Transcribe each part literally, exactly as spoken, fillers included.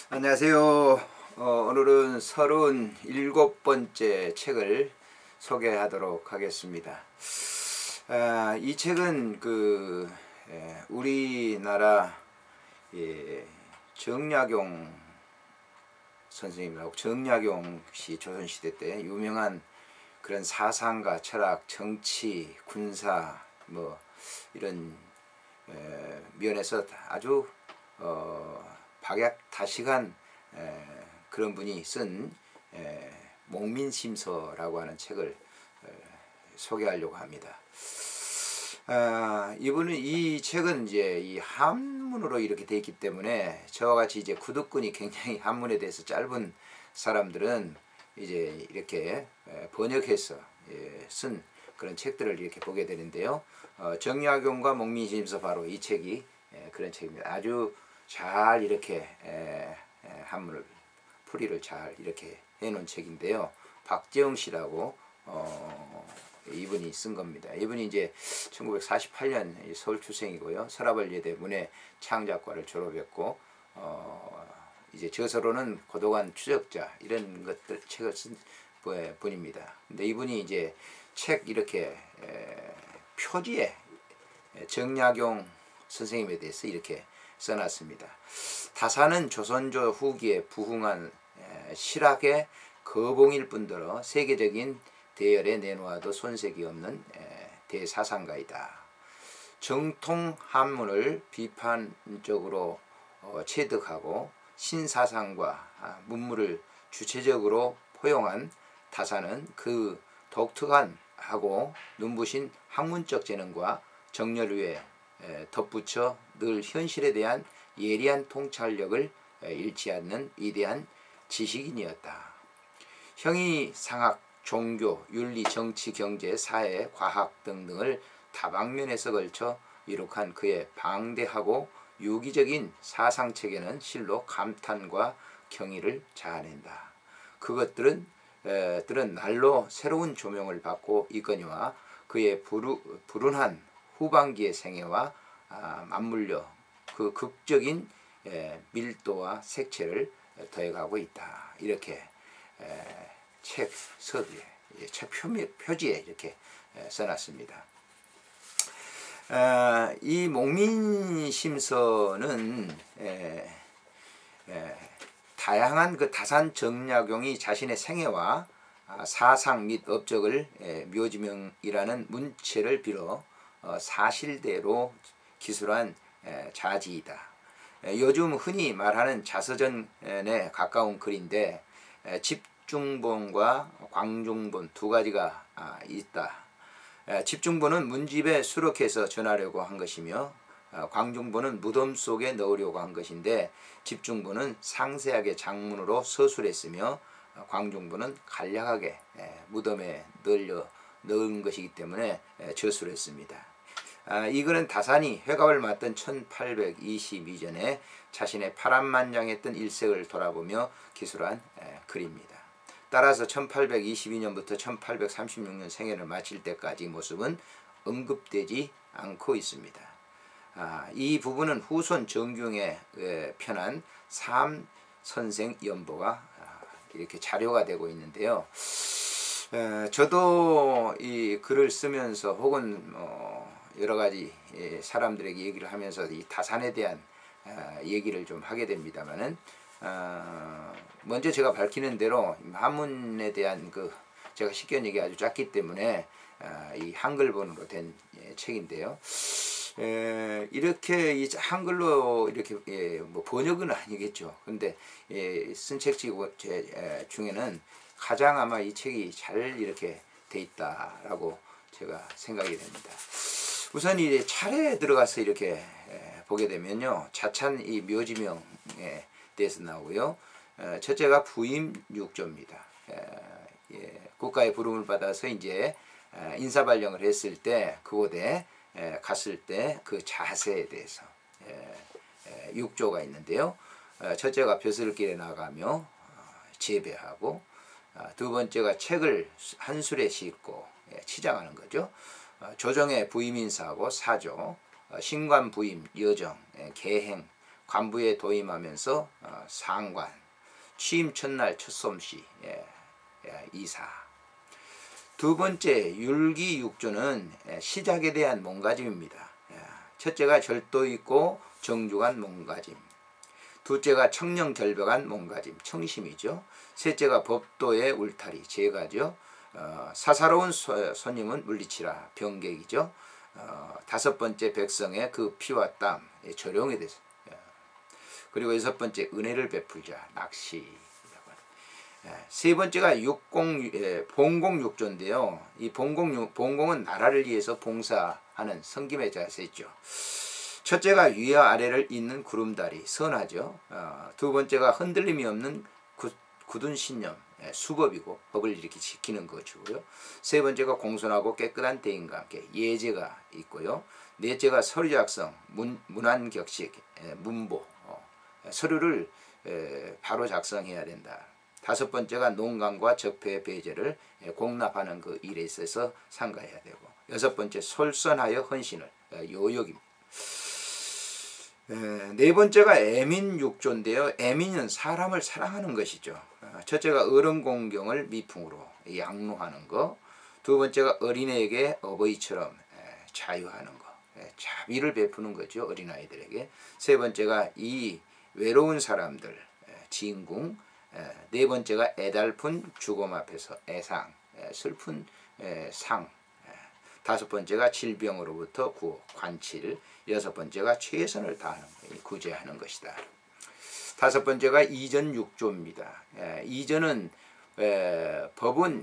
안녕하세요. 어, 오늘은 서른일곱 번째 책을 소개하도록 하겠습니다. 아, 이 책은 그 에, 우리나라 예, 정약용 선생님하고 정약용 씨 조선시대 때 유명한 그런 사상가, 철학, 정치, 군사 뭐 이런 에, 면에서 아주 어, 박약다식한 에, 그런 분이 쓴 에, 목민심서라고 하는 책을 에, 소개하려고 합니다. 아, 이분은 이 책은 이제 이 한문으로 이렇게 돼 있기 때문에 저와 같이 이제 구독근이 굉장히 한문에 대해서 짧은 사람들은 이제 이렇게 번역해서 예, 쓴 그런 책들을 이렇게 보게 되는데요. 어, 정약용과 목민심서 바로 이 책이 예, 그런 책입니다. 아주 잘 이렇게 에, 에, 한문을 풀이를 잘 이렇게 해놓은 책인데요. 박재영 씨라고 어, 이분이 쓴 겁니다. 이분이 이제 천구백사십팔 년 서울 출생이고요. 서라벌예대 문해 창작과를 졸업했고 어, 이제 저서로는 고도관 추적자 이런 것들 책을 쓴 분입니다. 근데 이분이 이제 책 이렇게 에, 표지에 정약용 선생님에 대해서 이렇게 써놨습니다. 다사는 조선조 후기에 부흥한 실학의 거봉일 뿐더러 세계적인 대열에 내놓아도 손색이 없는 대사상가이다. 정통 한문을 비판적으로 체득하고 신사상과 문물을 주체적으로 포용한 다사는 그 독특한 하고 눈부신 학문적 재능과 정열 위에 덧붙여 늘 현실에 대한 예리한 통찰력을 잃지 않는 위대한 지식인이었다. 형이 상학, 종교, 윤리, 정치, 경제, 사회, 과학 등등을 다방면에서 걸쳐 이룩한 그의 방대하고 유기적인 사상체계는 실로 감탄과 경의를 자아낸다. 그것들은 에, 들은 날로 새로운 조명을 받고 있거니와 그의 부르, 불운한 후반기의 생애와 아, 맞물려 그 극적인 에, 밀도와 색채를 더해가고 있다. 이렇게 에, 책 서두에 책 표미, 표지에 이렇게 에, 써놨습니다. 아, 이 목민심서는 에, 에, 다양한 그 다산 정약용이 자신의 생애와 사상 및 업적을 묘지명이라는 문체를 빌어 사실대로 기술한 자지이다. 요즘 흔히 말하는 자서전에 가까운 글인데 집중본과 광중본 두 가지가 있다. 집중본은 문집에 수록해서 전하려고 한 것이며 광중본은 무덤 속에 넣으려고 한 것인데 집중본은 상세하게 장문으로 서술했으며 광중본은 간략하게 무덤에 넣으려 넣은 것이기 때문에 저술했습니다. 이 글은 다산이 회갑을 맞던 천팔백이십이 년에 자신의 파란만장했던 일생을 돌아보며 기술한 글입니다. 따라서 천팔백이십이 년부터 천팔백삼십육 년 생애를 마칠 때까지 모습은 언급되지 않고 있습니다. 아, 이 부분은 후손 정경에 편한 삼선생 연보가 이렇게 자료가 되고 있는데요. 에, 저도 이 글을 쓰면서 혹은 어, 여러 가지 예, 사람들에게 얘기를 하면서 이 다산에 대한 아, 얘기를 좀 하게 됩니다만은 아, 먼저 제가 밝히는 대로 한문에 대한 그 제가 식견력이 아주 작기 때문에 아, 이 한글본으로 된 예, 책인데요. 에, 이렇게 이 한글로 이렇게 예, 뭐 번역은 아니겠죠. 근데 예, 쓴 책 중에는 가장 아마 이 책이 잘 이렇게 돼 있다라고 제가 생각이 됩니다. 우선 이 차례에 들어가서 이렇게 에, 보게 되면요, 자찬 이 묘지명에 대해서 나오고요. 에, 첫째가 부임 육조입니다. 에, 예, 국가의 부름을 받아서 이제 에, 인사발령을 했을 때 그곳에 에, 갔을 때 그 자세에 대해서 에, 에, 육조가 있는데요. 에, 첫째가 벼슬길에 나가며 어, 재배하고 어, 두 번째가 책을 한 술에 싣고 예, 치장하는 거죠. 어, 조정의 부임 인사하고 사조, 어, 신관 부임 여정, 예, 계행, 관부에 도임하면서 어, 상관, 취임 첫날 첫 솜씨, 예, 예, 이사. 두 번째 율기육조는 시작에 대한 몸가짐입니다. 첫째가 절도 있고 정중한 몸가짐, 둘째가 청렴결벽한 몸가짐, 청심이죠. 셋째가 법도의 울타리, 제가죠. 어, 사사로운 소, 손님은 물리치라, 병객이죠. 어, 다섯 번째 백성의 그 피와 땀, 조령에 대해서. 그리고 여섯 번째 은혜를 베풀자, 낚시. 세 번째가 육공, 예, 봉공육조인데요. 이 봉공, 봉공은 나라를 위해서 봉사하는 섬김의 자세죠. 첫째가 위와 아래를 잇는 구름다리, 선하죠. 어, 두 번째가 흔들림이 없는 구, 굳은 신념, 예, 수법이고 법을 이렇게 지키는 것이고요. 세 번째가 공손하고 깨끗한 대인과 함께 예제가 있고요. 넷째가 서류 작성, 문, 문안격식, 예, 문보, 어, 서류를 예, 바로 작성해야 된다. 다섯 번째가 농간과 적폐의 배제를 공납하는 그 일에 있어서 상가해야 되고, 여섯 번째 솔선하여 헌신을, 요역입니다. 네 번째가 애민육조인데요. 애민은 사람을 사랑하는 것이죠. 첫째가 어른 공경을 미풍으로 양로하는 것, 두 번째가 어린애에게 어버이처럼 자유하는 것, 자비를 베푸는 거죠. 어린아이들에게. 세 번째가 이 외로운 사람들, 진궁, 네 번째가 애달픈 죽음 앞에서 애상, 슬픈 상. 다섯 번째가 질병으로부터 구호, 관칠. 여섯 번째가 최선을 다하는, 구제하는 것이다. 다섯 번째가 이전육조입니다. 이전은 법은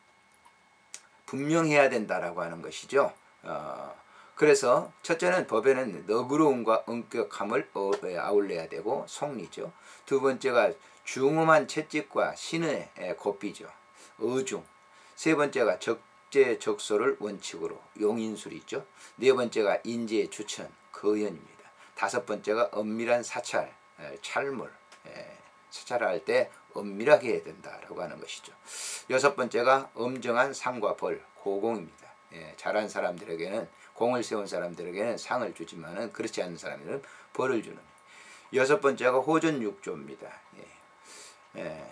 분명해야 된다라고 하는 것이죠. 그래서 첫째는 법에는 너그러움과 엄격함을 아울러야 되고 속리죠. 두 번째가 중음한 채찍과 신의 고삐죠. 어중. 세 번째가 적재적소를 원칙으로 용인술이죠. 네 번째가 인재의 추천, 거연입니다. 다섯 번째가 엄밀한 사찰, 찰물. 사찰할 때 엄밀하게 해야 된다라고 하는 것이죠. 여섯 번째가 엄정한 상과 벌, 고공입니다. 잘한 사람들에게는, 공을 세운 사람들에게는 상을 주지만은 그렇지 않은 사람들은 벌을 주는. 여섯 번째가 호전육조입니다. 예.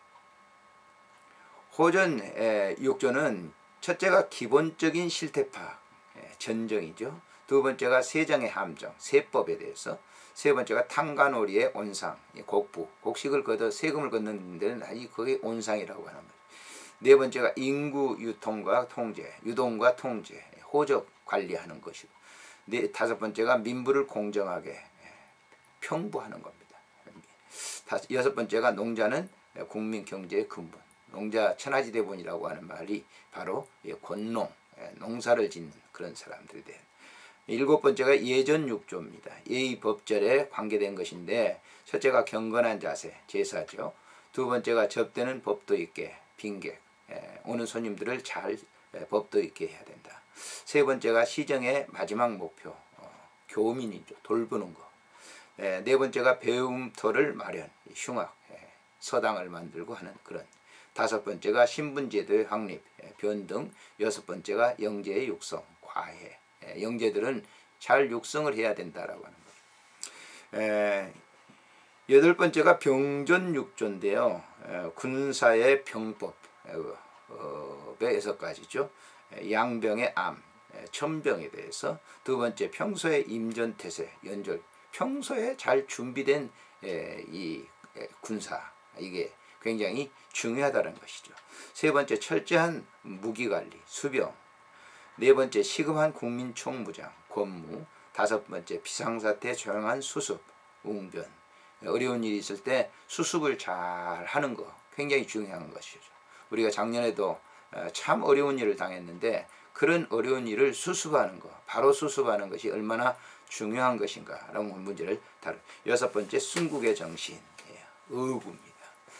호전 예, 육조는 첫째가 기본적인 실태파악, 예, 전정이죠. 두 번째가 세정의 함정, 세법에 대해서. 세 번째가 탕간오리의 온상, 예, 곡부, 곡식을 걷어 세금을 걷는 데는 아니 그게 온상이라고 하는 거죠. 네 번째가 인구 유통과 통제, 유동과 통제, 호적 관리하는 것이고. 네, 다섯 번째가 민부를 공정하게 예, 평부하는 겁니다. 여섯 번째가 농자는 국민 경제의 근본, 농자 천하지대본이라고 하는 말이 바로 권농, 농사를 짓는 그런 사람들에 대한. 일곱 번째가 예전육조입니다. 예의법절에 관계된 것인데, 첫째가 경건한 자세, 제사죠. 두 번째가 접대는 법도 있게, 빈객, 오는 손님들을 잘 법도 있게 해야 된다. 세 번째가 시정의 마지막 목표, 교민이죠. 돌보는 거. 네 번째가 배움터를 마련, 흉악, 서당을 만들고 하는 그런. 다섯 번째가 신분제도의 확립, 변등. 여섯 번째가 영재의 육성, 과해. 영재들은 잘 육성을 해야 된다라고 하는 거죠. 에, 여덟 번째가 병전육조인데요. 에, 군사의 병법, 의 여섯 가지죠. 양병의 암, 천병에 대해서. 두 번째 평소에 임전태세, 연절. 평소에 잘 준비된 에, 이 에, 군사, 이게 굉장히 중요하다는 것이죠. 세 번째 철저한 무기관리, 수병. 네 번째 시급한 국민총무장, 권무. 다섯 번째 비상사태 조용한 수습, 웅변. 어려운 일이 있을 때 수습을 잘 하는 거 굉장히 중요한 것이죠. 우리가 작년에도 참 어려운 일을 당했는데 그런 어려운 일을 수습하는 거, 바로 수습하는 것이 얼마나 중요한 것인가 라는 문제를 다루. 여섯 번째 순국의 정신, 의구입니다.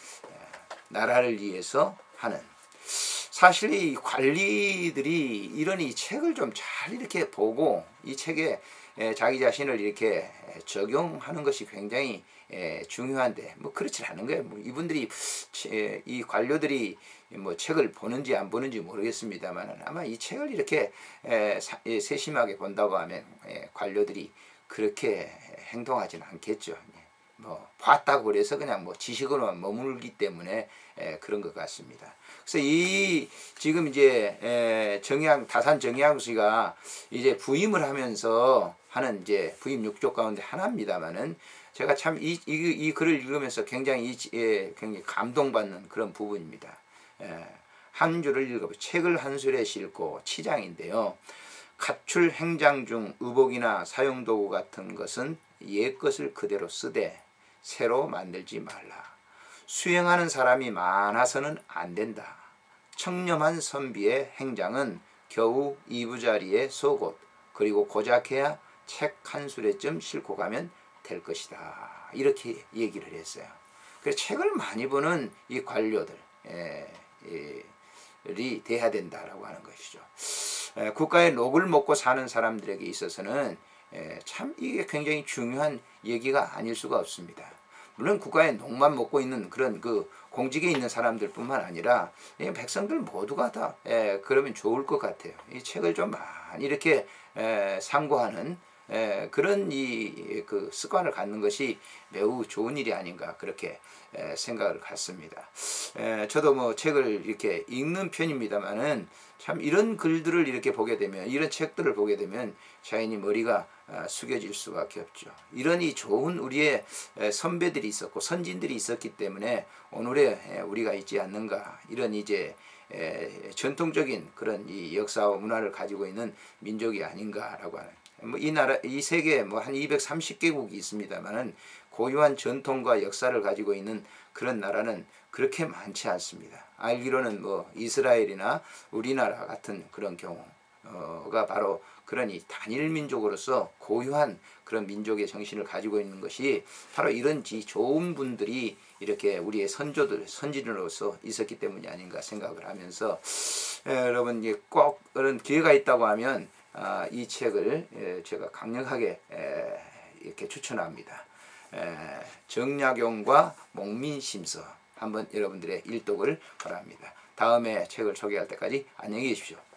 나라를 위해서 하는. 사실 이 관리들이 이런 이 책을 좀 잘 이렇게 보고 이 책에 자기 자신을 이렇게 적용하는 것이 굉장히 중요한데 뭐 그렇지 않은 거예요. 뭐 이분들이 이 관료들이 뭐 책을 보는지 안 보는지 모르겠습니다만 아마 이 책을 이렇게 세심하게 본다고 하면 관료들이 그렇게 행동하지는 않겠죠. 뭐 봤다고 그래서 그냥 뭐 지식으로만 머물기 때문에 에, 그런 것 같습니다. 그래서 이 지금 이제 에, 정의학 다산 정의학수가 이제 부임을 하면서 하는 이제 부임 육 조 가운데 하나입니다만은 제가 참 이 이 이 글을 읽으면서 굉장히 이, 예, 굉장히 감동받는 그런 부분입니다. 에, 한 줄을 읽어보 책을 한 술에 싣고 치장인데요. 가출 행장 중 의복이나 사용도구 같은 것은 옛 것을 그대로 쓰되 새로 만들지 말라. 수행하는 사람이 많아서는 안 된다. 청렴한 선비의 행장은 겨우 이부자리의 속옷 그리고 고작해야 책 한 수레쯤 싣고 가면 될 것이다. 이렇게 얘기를 했어요. 그래서 책을 많이 보는 이 관료들 에, 에, 이 돼야 된다라고 하는 것이죠. 에, 국가의 녹을 먹고 사는 사람들에게 있어서는 에, 참 이게 굉장히 중요한 얘기가 아닐 수가 없습니다. 물론 국가의 녹만 먹고 있는 그런 그 공직에 있는 사람들뿐만 아니라 예, 백성들 모두가 다 예, 그러면 좋을 것 같아요. 이 책을 좀 많이 이렇게 예, 상고하는 예, 그런 이 그 습관을 갖는 것이 매우 좋은 일이 아닌가 그렇게 예, 생각을 갖습니다. 예, 저도 뭐 책을 이렇게 읽는 편입니다만은 참 이런 글들을 이렇게 보게 되면 이런 책들을 보게 되면 자연히 머리가 아, 숙여질 수밖에 없죠. 이런 이 좋은 우리의 선배들이 있었고 선진들이 있었기 때문에 오늘의 우리가 있지 않는가 이런 이제 전통적인 그런 이 역사와 문화를 가지고 있는 민족이 아닌가라고 하는 뭐 이 나라 이 세계에 뭐 한 이백삼십 개국이 있습니다만은 고유한 전통과 역사를 가지고 있는 그런 나라는 그렇게 많지 않습니다. 알기로는 뭐 이스라엘이나 우리나라 같은 그런 경우가 바로 그런 이 단일 민족으로서 고유한 그런 민족의 정신을 가지고 있는 것이 바로 이런 지 좋은 분들이 이렇게 우리의 선조들, 선진으로서 있었기 때문이 아닌가 생각을 하면서 에, 여러분 이제 꼭 그런 기회가 있다고 하면 아, 이 책을 에, 제가 강력하게 에, 이렇게 추천합니다. 에, 정약용과 목민심서 한번 여러분들의 일독을 바랍니다. 다음에 책을 소개할 때까지 안녕히 계십시오.